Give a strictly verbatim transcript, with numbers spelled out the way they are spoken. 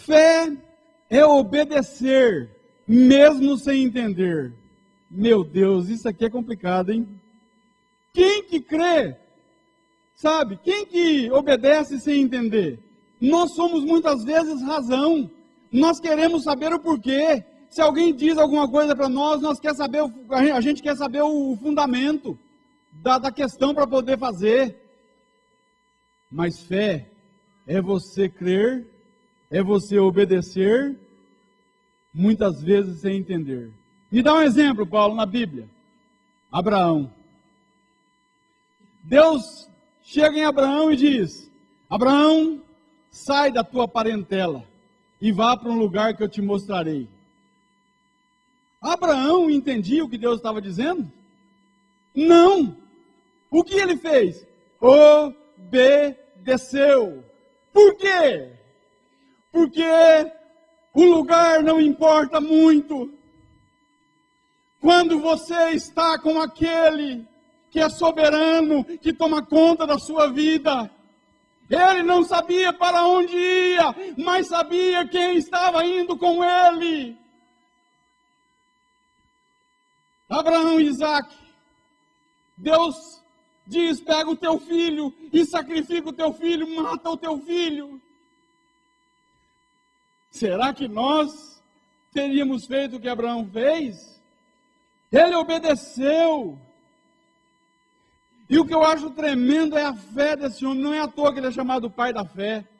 Fé é obedecer, mesmo sem entender. Meu Deus, isso aqui é complicado, hein? Quem que crê, sabe? Quem que obedece sem entender? Nós somos muitas vezes razão. Nós queremos saber o porquê. Se alguém diz alguma coisa para nós, nós quer saber, a gente quer saber o fundamento da, da questão para poder fazer. Mas fé é você crer, é você obedecer, muitas vezes sem entender. Me dá um exemplo, Paulo, na Bíblia. Abraão. Deus chega em Abraão e diz: Abraão, sai da tua parentela e vá para um lugar que eu te mostrarei. Abraão entendia o que Deus estava dizendo? Não. O que ele fez? Obedeceu. Por quê? Porque o lugar não importa muito. Quando você está com aquele que é soberano, que toma conta da sua vida. Ele não sabia para onde ia, mas sabia quem estava indo com ele. Abraão e Isaac. Deus diz: pega o teu filho e sacrifica o teu filho, mata o teu filho. Será que nós teríamos feito o que Abraão fez? Ele obedeceu. E o que eu acho tremendo é a fé desse homem. Não é à toa que ele é chamado pai da fé.